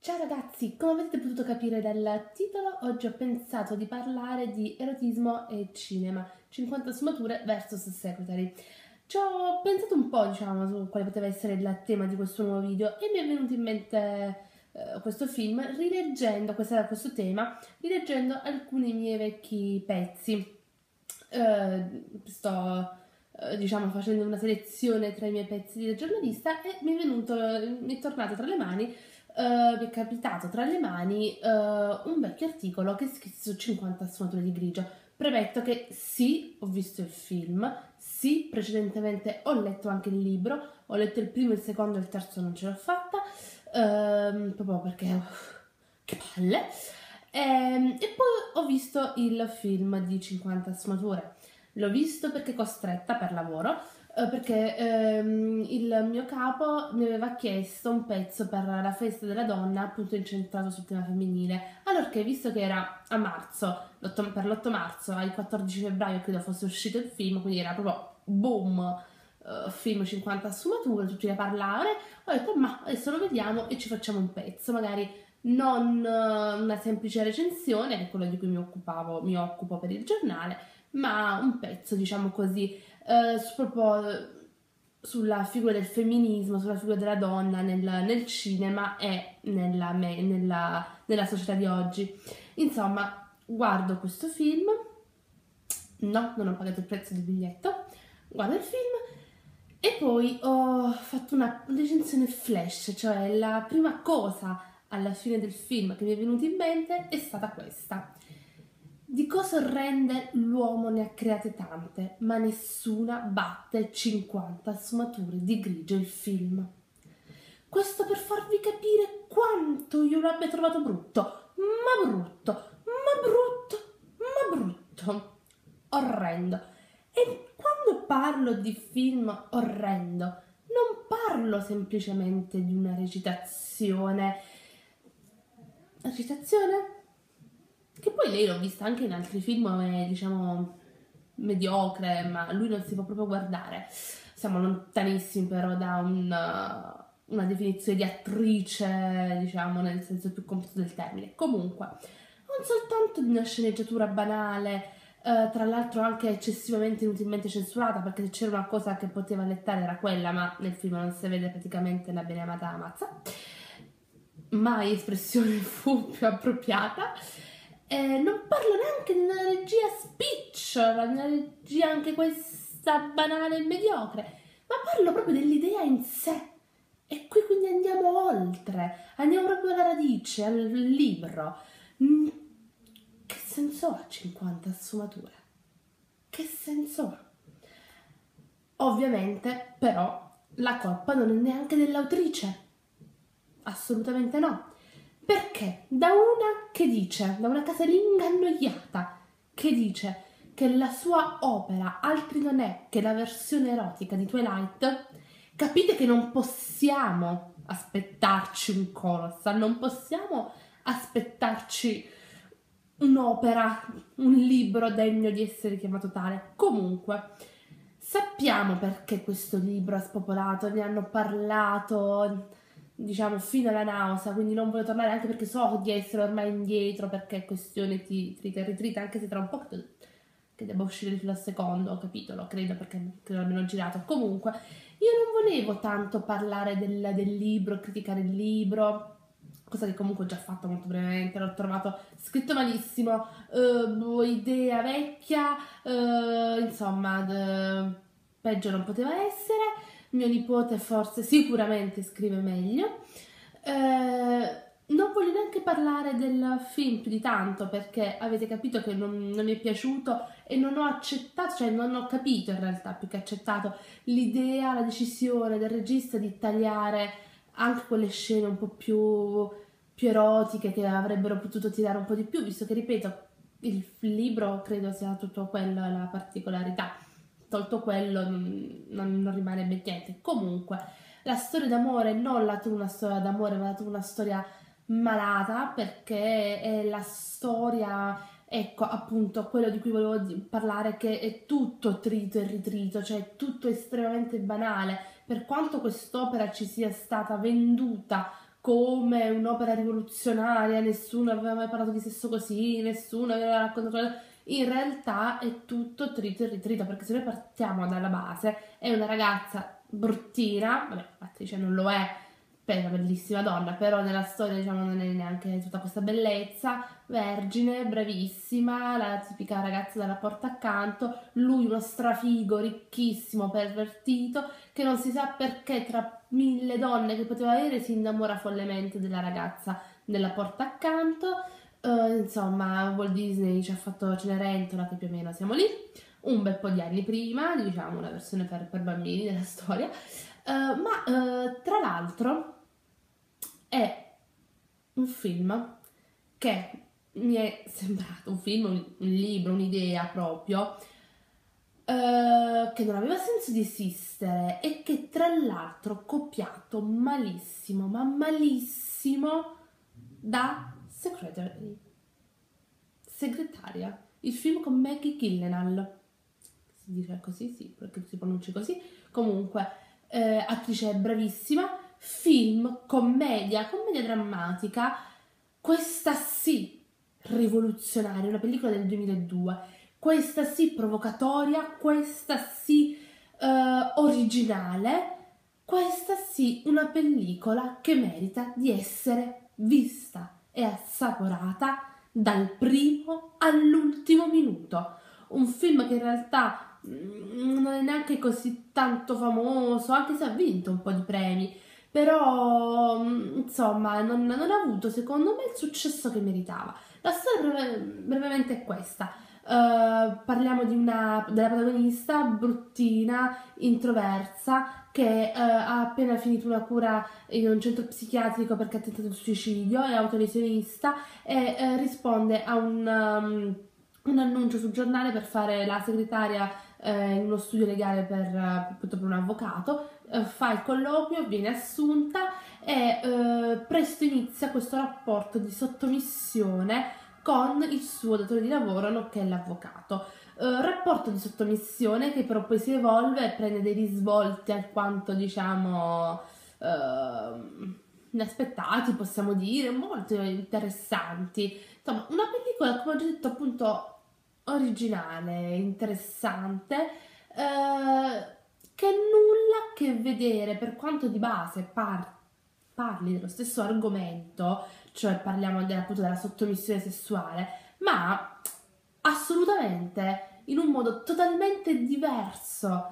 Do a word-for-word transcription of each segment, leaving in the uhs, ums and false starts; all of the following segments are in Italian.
Ciao ragazzi, come avete potuto capire dal titolo, oggi ho pensato di parlare di erotismo e cinema, cinquanta sfumature versus Secretary. Ci ho pensato un po', diciamo, su quale poteva essere il tema di questo nuovo video e mi è venuto in mente eh, questo film rileggendo questa- questo tema, rileggendo alcuni miei vecchi pezzi. Eh, sto, eh, diciamo, facendo una selezione tra i miei pezzi di giornalista e mi è venuto, mi è tornato tra le mani Uh, mi è capitato tra le mani uh, un vecchio articolo che è scritto su cinquanta sfumature di grigio. Premetto che sì, ho visto il film, sì, precedentemente ho letto anche il libro, ho letto il primo, il secondo e il terzo non ce l'ho fatta, uh, proprio perché uff, che palle. Ehm, e poi ho visto il film di cinquanta sfumature. L'ho visto perché costretta per lavoro, eh, perché ehm, il mio capo mi aveva chiesto un pezzo per la festa della donna, appunto incentrato sul tema femminile. Allorché, visto che era a marzo, l'otto- per l'otto marzo, al quattordici febbraio credo fosse uscito il film, quindi era proprio boom, eh, film cinquanta sfumature, tutti a parlare, ho detto ma adesso lo vediamo e ci facciamo un pezzo, magari non eh, una semplice recensione, che è quello di cui mi occupavo, mi occupo per il giornale, ma un pezzo, diciamo così, eh, su- proprio sulla figura del femminismo, sulla figura della donna nel, nel cinema e nella, me- nella- nella società di oggi. Insomma, guardo questo film, no, non ho pagato il prezzo del biglietto, guardo il film e poi ho fatto una recensione flash, cioè la prima cosa alla fine del film che mi è venuta in mente è stata questa. Di cose orrende l'uomo ne ha create tante, ma nessuna batte cinquanta sfumature di grigio il film. Questo per farvi capire quanto io l'abbia trovato brutto, ma brutto, ma brutto, ma brutto, orrendo. E quando parlo di film orrendo, non parlo semplicemente di una recitazione. Recitazione? Che poi lei l'ho vista anche in altri film, è, diciamo, mediocre, ma lui non si può proprio guardare. Siamo lontanissimi però da una, una definizione di attrice, diciamo, nel senso più completo del termine. Comunque, non soltanto di una sceneggiatura banale, eh, tra l'altro anche eccessivamente inutilmente censurata, perché se c'era una cosa che poteva allettare era quella, ma nel film non si vede praticamente la beneamata mazza. Mai espressione fu più appropriata. Eh, non parlo neanche di una regia spiccia, di una regia anche questa banale e mediocre, ma parlo proprio dell'idea in sé. E qui quindi andiamo oltre, andiamo proprio alla radice, al libro. Mm, Che senso ha cinquanta sfumature? Che senso ha? Ovviamente, però, la colpa non è neanche dell'autrice. Assolutamente no. Perché da una che dice, da una casalinga annoiata, che dice che la sua opera altri non è che la versione erotica di Twilight, capite che non possiamo aspettarci un Colossal, non possiamo aspettarci un'opera, un libro degno di essere chiamato tale. Comunque, sappiamo perché questo libro ha spopolato, ne hanno parlato, diciamo, fino alla nausea, quindi non voglio tornare anche perché so di essere ormai indietro, perché è questione di trita e ritrita, anche se tra un po' credo che debba uscire il secondo capitolo, credo, perché credo l'abbiano girato. Comunque, io non volevo tanto parlare del, del libro, criticare il libro, cosa che comunque ho già fatto molto brevemente, l'ho trovato scritto malissimo, eh, idea vecchia, eh, insomma, d- peggio non poteva essere. Mio nipote forse sicuramente scrive meglio. Eh, non voglio neanche parlare del film più di tanto perché avete capito che non, non mi è piaciuto e non ho accettato, cioè non ho capito in realtà più che accettato l'idea, la decisione del regista di tagliare anche quelle scene un po' più, più erotiche che avrebbero potuto tirare un po' di più, visto che ripeto, il libro credo sia tutto quello la particolarità. Tolto quello non, non, non rimarebbe niente. Comunque, la storia d'amore non la tua una storia d'amore, ma la tua una storia malata, perché è la storia, ecco, appunto, quello di cui volevo di- parlare, che è tutto trito e ritrito, cioè tutto estremamente banale. Per quanto quest'opera ci sia stata venduta come un'opera rivoluzionaria, nessuno aveva mai parlato di sesso così, nessuno aveva raccontato... In realtà è tutto trito e ritrito, perché se noi partiamo dalla base, è una ragazza bruttina, vabbè, l'attrice non lo è, è una bellissima donna, però nella storia diciamo non è neanche tutta questa bellezza, vergine, bravissima, la tipica ragazza dalla porta accanto, lui uno strafigo, ricchissimo, pervertito, che non si sa perché tra mille donne che poteva avere si innamora follemente della ragazza della porta accanto. Uh, insomma, Walt Disney ci ha fatto Cenerentola, che più o meno siamo lì, un bel po' di anni prima, diciamo una versione per, per bambini della storia, uh, ma uh, tra l'altro è un film che mi è sembrato un film, un, un libro, un'idea proprio, uh, che non aveva senso di esistere e che tra l'altro copiato malissimo, ma malissimo da Secretary, Segretaria, il film con Maggie Gyllenhaal, si dice così, sì, perché si pronuncia così, comunque, eh, attrice bravissima, film, commedia, commedia drammatica, questa sì, rivoluzionaria, una pellicola del duemiladue, questa sì, provocatoria, questa sì, eh, originale, questa sì, una pellicola che merita di essere vista e assaporata dal primo all'ultimo minuto. Un film che in realtà mm, non è neanche così tanto famoso, anche se ha vinto un po' di premi, però mm, insomma non, non ha avuto secondo me il successo che meritava. La storia breve- brevemente è questa. Uh, parliamo di una, della protagonista bruttina, introversa, che uh, ha appena finito una cura in un centro psichiatrico perché ha tentato il suicidio, è autolesionista e uh, risponde a un, um, un annuncio sul giornale per fare la segretaria uh, in uno studio legale per, uh, appunto per un avvocato, uh, fa il colloquio, viene assunta e uh, presto inizia questo rapporto di sottomissione con il suo datore di lavoro, nonché l'avvocato. Uh, rapporto di sottomissione che però poi si evolve e prende dei risvolti alquanto, diciamo, uh, inaspettati, possiamo dire, molto interessanti. Insomma, una pellicola, come ho già detto, appunto, originale, interessante, uh, che nulla a che vedere, per quanto di base par- parli dello stesso argomento, cioè parliamo de- appunto della sottomissione sessuale, ma assolutamente in un modo totalmente diverso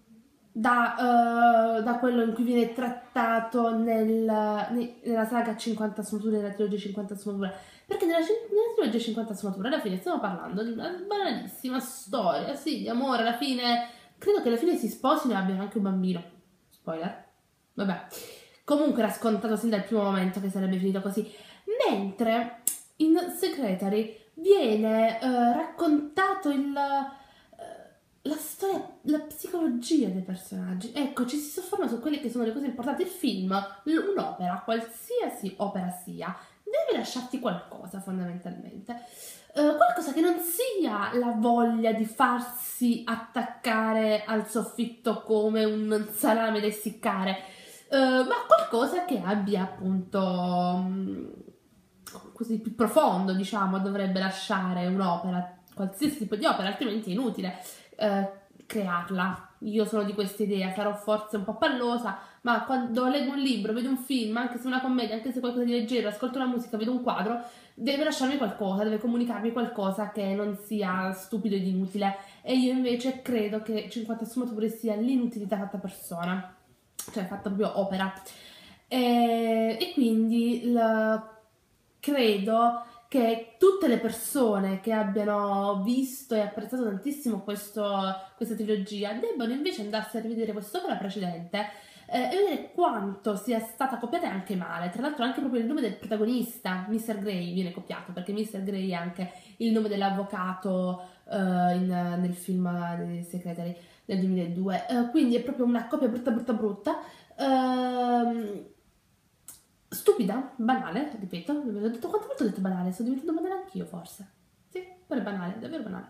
da, uh, da quello in cui viene trattato nel, ne- nella saga cinquanta sfumature, nella trilogia cinquanta sfumature, perché nella, cin- nella trilogia cinquanta sfumature alla fine stiamo parlando di una banalissima storia, sì, di amore, alla fine credo che alla fine si sposino e abbiano anche un bambino, spoiler, vabbè, comunque era scontato sin dal primo momento che sarebbe finito così. Mentre in Secretary viene eh, raccontato il, eh, la storia, la psicologia dei personaggi. Ecco, ci si sofferma su quelle che sono le cose importanti. Il film, l- un'opera, qualsiasi opera sia, deve lasciarti qualcosa fondamentalmente. Eh, qualcosa che non sia la voglia di farsi attaccare al soffitto come un salame da essiccare, eh, ma qualcosa che abbia appunto... mm, così più profondo, diciamo, dovrebbe lasciare un'opera, qualsiasi tipo di opera, altrimenti è inutile eh, crearla. Io sono di questa idea, sarò forse un po' pallosa, ma quando leggo un libro, vedo un film, anche se una commedia, anche se qualcosa di leggero, ascolto una musica, vedo un quadro, deve lasciarmi qualcosa, deve comunicarmi qualcosa che non sia stupido ed inutile. E io invece credo che cinquanta sfumature sia l'inutilità fatta persona, cioè fatta proprio opera. E, e quindi il, credo che tutte le persone che abbiano visto e apprezzato tantissimo questo, questa trilogia debbano invece andarsi a rivedere quest'opera precedente eh, e vedere quanto sia stata copiata anche male. Tra l'altro anche proprio il nome del protagonista, mister Grey, viene copiato, perché mister Grey è anche il nome dell'avvocato eh, in- nel film dei Secretary del duemiladue. Eh, quindi è proprio una copia brutta brutta brutta. Ehm, Stupida, banale, ripeto, ho detto quante volte ho detto banale, sto diventando banale anch'io forse. Sì, però è banale, davvero banale.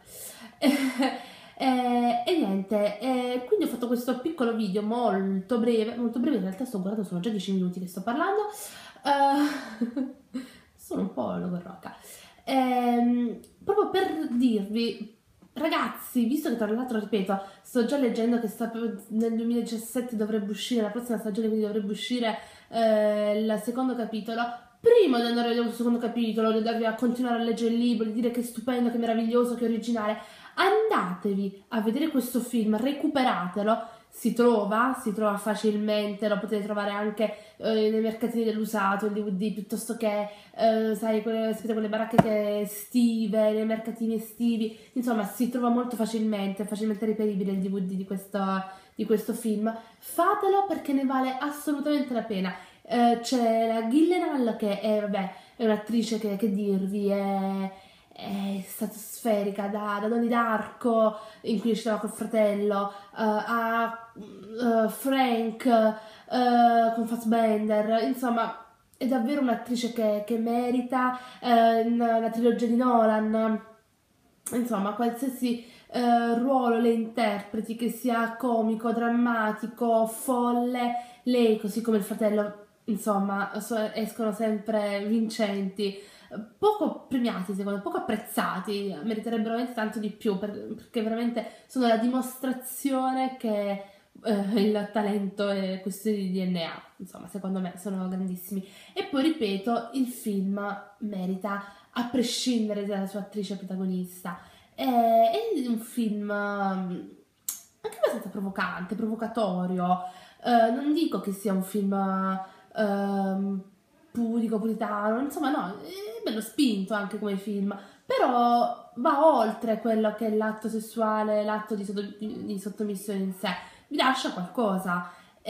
E, e niente, e quindi ho fatto questo piccolo video molto breve, molto breve, in realtà sto guardando, sono già dieci minuti che sto parlando, Uh, sono un po' logorroca. Ehm, proprio per dirvi, ragazzi, visto che tra l'altro, ripeto, sto già leggendo che sta, nel duemiladiciassette dovrebbe uscire, la prossima stagione quindi dovrebbe uscire eh, il secondo capitolo. Prima di andare a vedere il secondo capitolo, di andarvi a continuare a leggere il libro, di dire che è stupendo, che è meraviglioso, che è originale, andatevi a vedere questo film, recuperatelo. Si trova, si trova facilmente, lo potete trovare anche eh, nei mercatini dell'usato, il D V D, piuttosto che, eh, sai, quelle, sapete, quelle baracche estive, nei mercatini estivi. Insomma, si trova molto facilmente, facilmente reperibile il D V D di questo, di questo film. Fatelo perché ne vale assolutamente la pena. Eh, c'è la Gyllenhaal che è, vabbè, è un'attrice che, che dirvi, è, è stratosferica, da, da Donnie Darko, in cui recitava col fratello, uh, a uh, Frank uh, con Fassbender, insomma è davvero un'attrice che, che merita uh, la trilogia di Nolan, insomma qualsiasi uh, ruolo le interpreti, che sia comico, drammatico, folle, lei così come il fratello, insomma so, escono sempre vincenti. Poco premiati, secondo me, poco apprezzati, meriterebbero veramente tanto di più per, perché veramente sono la dimostrazione che eh, il talento è questione di D N A, insomma, secondo me sono grandissimi. E poi ripeto, il film merita, a prescindere dalla sua attrice protagonista. È, è un film um, anche abbastanza provocante, provocatorio. Uh, non dico che sia un film uh, pudico, puritano, insomma no, è bello spinto anche come film, però va oltre quello che è l'atto sessuale, l'atto di, sotto, di, di sottomissione in sé, vi lascia qualcosa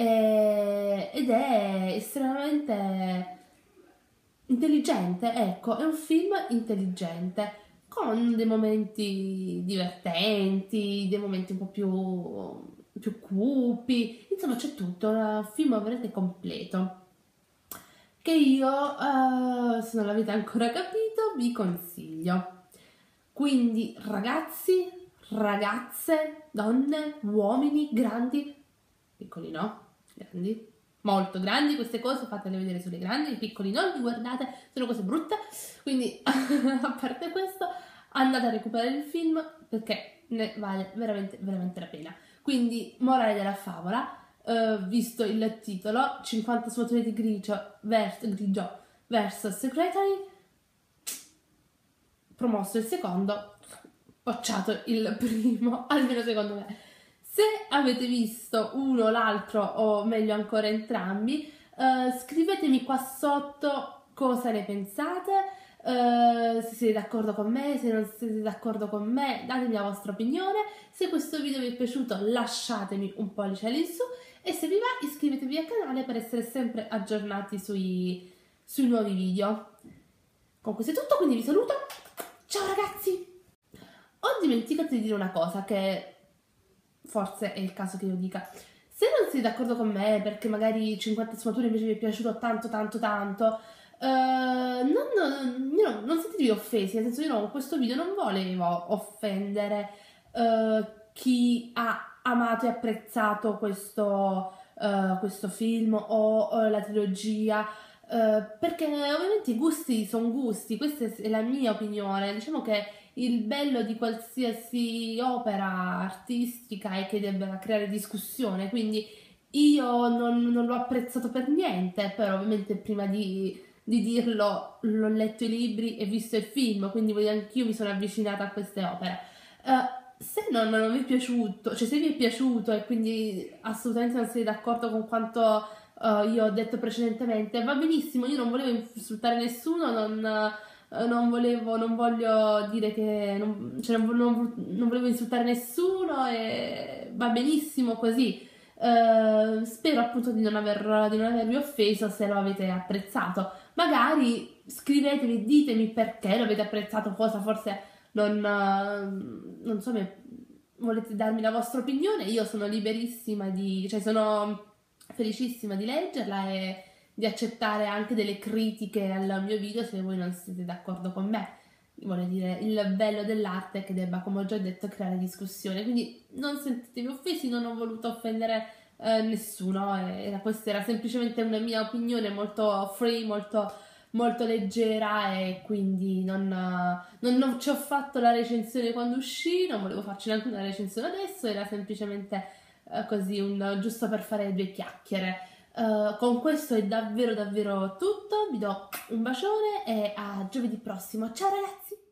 e, ed è estremamente intelligente, ecco, è un film intelligente, con dei momenti divertenti, dei momenti un po' più, più cupi, insomma c'è tutto, un film veramente completo che io, uh, se non l'avete ancora capito, vi consiglio. Quindi ragazzi, ragazze, donne, uomini, grandi, piccoli no, grandi, molto grandi, queste cose fatele vedere sulle grandi, i piccoli non li guardate, sono cose brutte, quindi a parte questo andate a recuperare il film perché ne vale veramente veramente la pena. Quindi morale della favola, Uh, visto il titolo, cinquanta sfumature di grigio, vers- grigio versus Secretary, promosso il secondo, bocciato il primo, almeno secondo me. Se avete visto uno, l'altro o meglio ancora entrambi, uh, scrivetemi qua sotto cosa ne pensate, uh, se siete d'accordo con me, se non siete d'accordo con me, datemi la vostra opinione. Se questo video vi è piaciuto lasciatemi un pollice all'insù e se vi va iscrivetevi al canale per essere sempre aggiornati sui, sui nuovi video. Con questo è tutto, quindi vi saluto. Ciao ragazzi! Ho dimenticato di dire una cosa che forse è il caso che io dica. Se non siete d'accordo con me perché magari cinquanta sfumature invece vi è piaciuto tanto tanto tanto, uh, non, no, non sentitevi offesi, nel senso io no, in questo video non volevo offendere uh, chi ha amato e apprezzato questo, uh, questo film o uh, la trilogia, uh, perché ovviamente i gusti sono gusti, questa è la mia opinione. Diciamo che il bello di qualsiasi opera artistica è che debba creare discussione, quindi io non, non l'ho apprezzato per niente, però ovviamente prima di, di dirlo l'ho letto i libri e visto il film, quindi anch'io mi sono avvicinata a queste opere. Uh, se non, non vi è piaciuto, cioè se vi è piaciuto e quindi assolutamente non siete d'accordo con quanto uh, io ho detto precedentemente, va benissimo, io non volevo insultare nessuno, non, uh, non volevo, non voglio dire che, non, cioè non, non, non volevo insultare nessuno e va benissimo così. Uh, spero appunto di non, aver, di non avervi offeso se lo avete apprezzato. Magari scrivetemi, ditemi perché lo avete apprezzato, cosa forse non, non so, volete darmi la vostra opinione, io sono liberissima di, cioè sono felicissima di leggerla e di accettare anche delle critiche al mio video se voi non siete d'accordo con me. Vuole dire, il bello dell'arte è che debba, come ho già detto, creare discussione, quindi non sentitevi offesi, non ho voluto offendere eh, nessuno, era, questa era semplicemente una mia opinione molto free, molto, molto leggera e quindi non, non, non ci ho fatto la recensione quando uscì, non volevo farci neanche una recensione adesso, era semplicemente eh, così, un, giusto per fare due chiacchiere. Eh, con questo è davvero davvero tutto, vi do un bacione e a giovedì prossimo, ciao ragazzi!